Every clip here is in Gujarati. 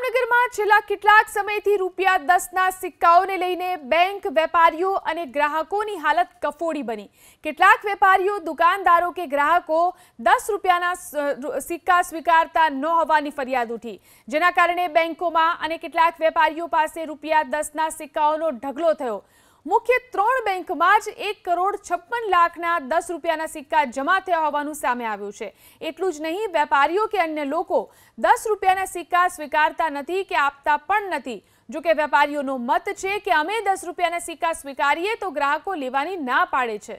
જામનગરમાં છેલ્લા કેટલાક સમયથી ₹10ના સિક્કાઓને લઈને બેંક વેપારીઓ અને ગ્રાહકોની હાલત કફોડી બની। કેટલાક વેપારીઓ, દુકાનદારો કે ગ્રાહકો ₹10ના સિક્કા સ્વીકારતા ન હોવાની ફરિયાદ ઉઠી, જેના કારણે બેંકોમાં અને કેટલાક વેપારીઓ પાસે ₹10ના સિક્કાઓનો ઢગલો થયો। મુખ્ય 3 બેંકમાં જ 1,56,00,000ના ₹10ના સિક્કા જમા થયા હોવાનું સામે આવ્યું છે। એટલું જ નહીં, વેપારીઓ કે અન્ય લોકો ₹10ના સિક્કા સ્વીકારતા નથી કે આપતા પણ નથી। જો કે વેપારીઓનો મત છે કે અમે ₹10ના સિક્કા સ્વીકારીએ તો ગ્રાહકો લેવાની ના પાડે છે।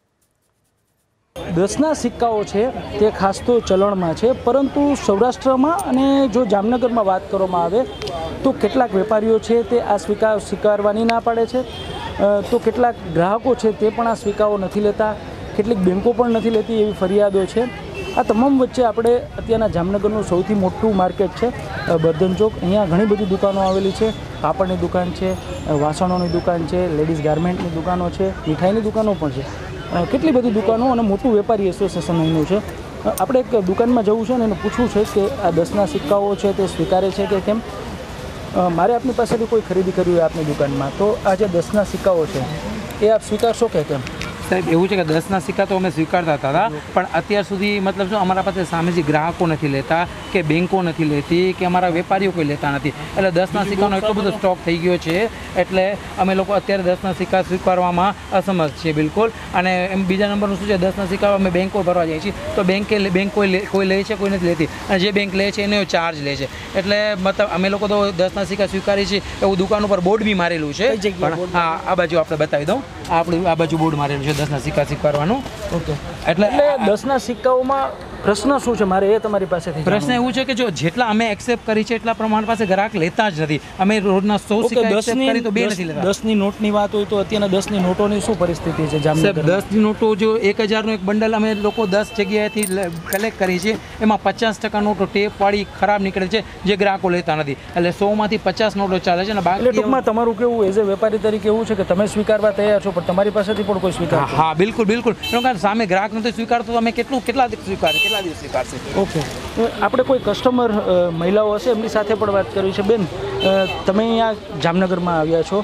10ના સિક્કાઓ છે તે ખાસ તો ચલણમાં છે, પરંતુ સૌરાષ્ટ્રમાં અને જો જામનગરમાં વાત કરવામાં આવે તો કેટલાક વેપારીઓ છે તે આ સિક્કા સ્વીકારવાની ના પાડે છે, તો કેટલાક ગ્રાહકો છે તે પણ આ સિક્કાઓ નથી લેતા, કેટલીક બેંકો પણ નથી લેતી એવી ફરિયાદો છે। આ તમામ વચ્ચે આપણે અત્યારના જામનગરનું સૌથી મોટું માર્કેટ છે બર્ધન ચોક। અહીંયા ઘણી બધી દુકાનો આવેલી છે। કાપડની દુકાન છે, વાસણોની દુકાન છે, લેડીઝ ગાર્મેન્ટની દુકાનો છે, મીઠાઈની દુકાનો પણ છે। કેટલી બધી દુકાનો અને મોટું વેપારી એસોસિએશન અહીંનું છે। આપણે એક દુકાનમાં જવું છે અને એને પૂછવું છે કે આ 10ના સિક્કાઓ છે તે સ્વીકારે છે કે કેમ। મારે આપની પાસેથી કોઈ ખરીદી કરવી હોય આપની દુકાનમાં, તો આ જે 10ના સિક્કાઓ છે એ આપ સ્વીકારશો કે કેમ? સાહેબ, એવું છે કે 10ના સિક્કા તો અમે સ્વીકારતા હતા, પણ અત્યાર સુધી મતલબ શું અમારા પાસે સામેથી ગ્રાહકો નથી લેતા કે બેંકો નથી લેતી કે અમારા વેપારીઓ કોઈ લેતા નથી, એટલે 10ના સિક્કાનો એટલો બધો સ્ટોક થઈ ગયો છે, એટલે અમે લોકો અત્યારે 10ના સિક્કા સ્વીકારવામાં અસમર્થ છીએ બિલકુલ। અને એમ બીજા નંબરનું શું છે, 10ના સિક્કા અમે બેંકો ભરવા જઈએ છીએ તો બેંક કોઈ લે છે, કોઈ નથી લેતી, અને જે બેંક લે છે એનો ચાર્જ લે છે, એટલે મતલબ અમે લોકો તો 10ના સિક્કા સ્વીકારીએ છીએ એવું દુકાન ઉપર બોર્ડ બી મારેલું છે। હા, આ બાજુ આપણે બતાવી દઉં, આપણે આ બાજુ બોર્ડ મારેલું છે 10ના સિક્કા સ્વીકારવાનું। ઓકે, એટલે 10ના સિક્કાઓમાં પ્રશ્ન શું છે મારે એ તમારી પાસેથી? પ્રશ્ન એવું છે કે જો જેટલા અમે એક્સેપ્ટ કરી છે એટલા પ્રમાણ પાસે ગ્રાહક લેતા જ નથી। અમે રોજના 100 સિક્કા એક્સેપ્ટ કરી તો 2 નથી લેતા। 10ની નોટની વાત હોય તો અત્યારના 10ની નોટોની શું પરિસ્થિતિ છે જામનગર? 10ની નોટો જો 1000નું એક બંડલ અમે લોકો 10 જગ્યાએથી કલેક્ટ કરી છે, એમાં 50% નોટો ટેપવાળી ખરાબ નીકળે છે જે ગ્રાહકો લેતા નથી, એટલે 100માંથી 50 નોટો ચાલે છે ને બાકી। એટલે ટૂંકમાં તમારું કેવું એઝ એ વેપારી તરીકે એવું છે કે તમે સ્વીકારવા તૈયાર છો, પણ તમારી પાસેથી પણ કોઈ સ્વીકાર? હા, બિલકુલ બિલકુલ, કારણ સામે ગ્રાહક નથી સ્વીકારતો તો અમે કેટલા દિવસ સ્વીકારશે? ઓકે, આપણે કોઈ કસ્ટમર મહિલાઓ હશે એમની સાથે પણ વાત કરવી છે। બેન, તમે અહીંયા જામનગરમાં આવ્યા છો,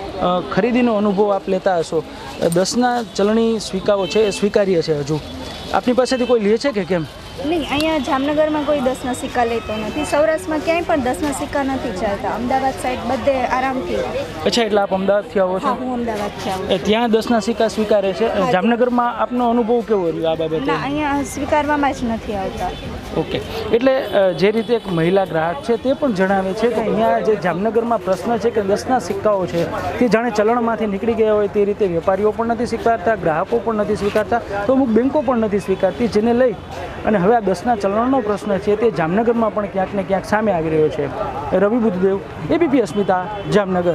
ખરીદીનો અનુભવ આપ લેતા હશો, 10ના ચલણી સિક્કાઓ છે એ સ્વીકાર્ય છે, હજુ આપની પાસેથી કોઈ લે છે કે કેમ? નહીં, અહીંયા જામનગરમાં કોઈ 10ના સિક્કા લેતો નથી। સૌરાષ્ટ્રમાં ક્યાંય પણ 10ના સિક્કા નથી ચાલતા। અમદાવાદ સાઈડ બધે આરામથી। અચ્છા, એટલે આપ અમદાવાદથી આવો છો? હા, હું અમદાવાદથી આવું। ત્યાં 10ના સિક્કા સ્વીકારે છે, જામનગરમાં આપનો અનુભવ કેવો રહ્યો આ બાબતે? ના, અહીંયા સ્વીકારવામાં જ નથી આવતા। ઓકે, એટલે જે રીતે એક મહિલા ગ્રાહક છે તે પણ જણાવે છે કે અહીંયા જે જામનગરમાં પ્રશ્ન છે કે 10ના સિક્કાઓ છે તે જાણે ચલણમાંથી નીકળી ગયા હોય તે રીતે વેપારીઓ પણ નથી સ્વીકારતા, ગ્રાહકો પણ નથી સ્વીકારતા, તો અમુક બેંકો પણ નથી સ્વીકારતી, જેને લઈ અને હવે આ 10ના ચલણનો પ્રશ્ન છે તે જામનગરમાં પણ ક્યાંક ને ક્યાંક સામે આવી રહ્યો છે। રવિ બુદ્ધદેવ, ABP અસ્મિતા, જામનગર।